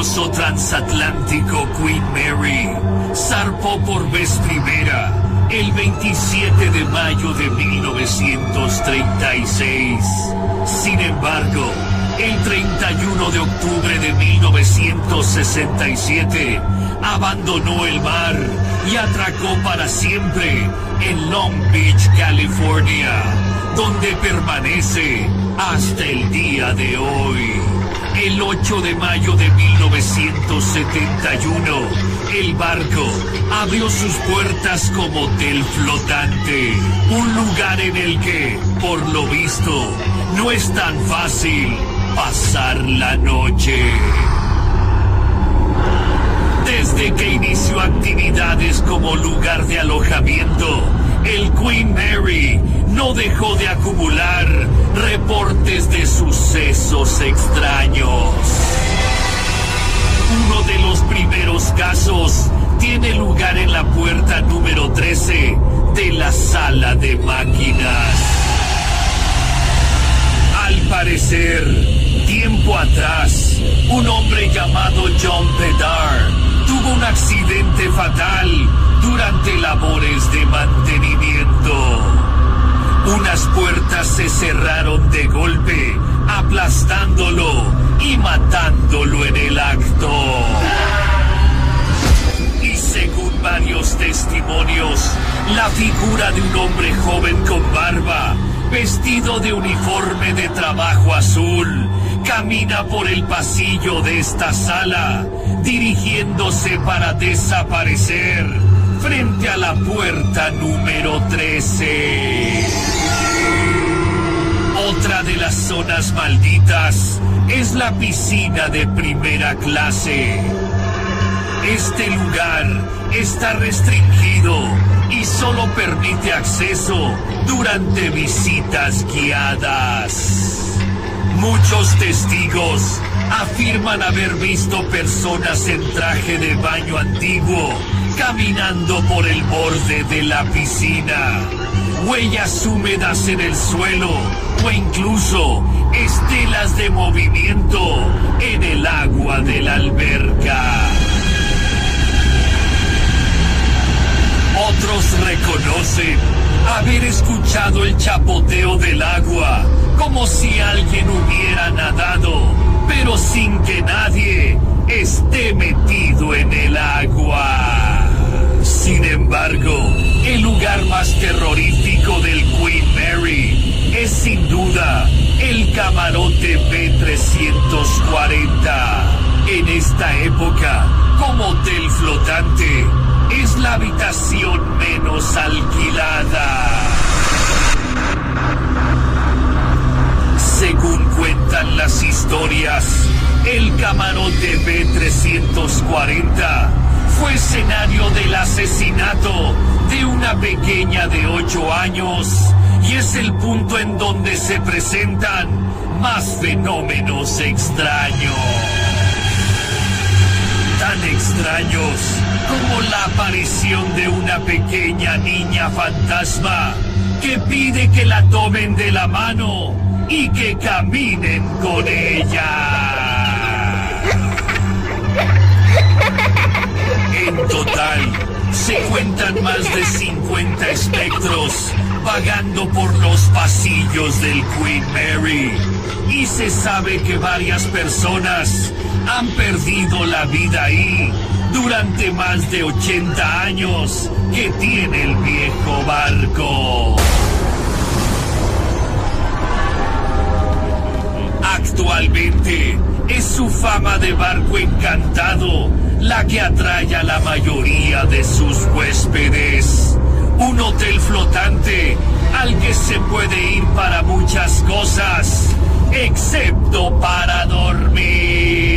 glorioso transatlántico Queen Mary zarpó por vez primera el 27 de mayo de 1936. Sin embargo, el 31 de octubre de 1967 abandonó el mar y atracó para siempre en Long Beach, California, donde permanece hasta el día de hoy. El 8 de mayo de 1971, el barco abrió sus puertas como hotel flotante, un lugar en el que, por lo visto, no es tan fácil pasar la noche. Desde que inició actividades como lugar de alojamiento, el Queen Mary no dejó de acumular reportes de sucesos extraños. Uno de los primeros casos tiene lugar en la puerta número 13 de la sala de máquinas. Al parecer, tiempo atrás, un hombre llamado John Pedar tuvo un accidente fatal durante labores de mantenimiento. Unas puertas se cerraron de golpe, aplastándolo y matándolo en el acto. Y según varios testimonios, la figura de un hombre joven con barba, vestido de uniforme de trabajo azul, camina por el pasillo de esta sala, dirigiéndose para desaparecer frente a la puerta número 13. Otra de las zonas malditas es la piscina de primera clase. Este lugar está restringido y solo permite acceso durante visitas guiadas. Muchos testigos afirman haber visto personas en traje de baño antiguo caminando por el borde de la piscina, huellas húmedas en el suelo o incluso estelas de movimiento en el agua de la alberca. Otros reconocen haber escuchado el chapoteo del agua, como si alguien hubiera nadado, pero sin que nadie esté metido en el agua. Sin embargo, el lugar más terrorífico del Queen Mary es sin duda el camarote B340. En esta época, como hotel flotante, es la habitación menos alquilada. Según cuentan las historias, el camarote B340 fue escenario del asesinato de una pequeña de 8 años y es el punto en donde se presentan más fenómenos extraños. Tan extraños como la aparición de una pequeña niña fantasma que pide que la tomen de la mano y que caminen con ella. En total, se cuentan más de 50 espectros vagando por los pasillos del Queen Mary. Y se sabe que varias personas han perdido la vida ahí durante más de 80 años que tiene el viejo barco. Actualmente es su fama de barco encantado la que atrae a la mayoría de sus huéspedes. Un hotel flotante al que se puede ir para muchas cosas, excepto para dormir.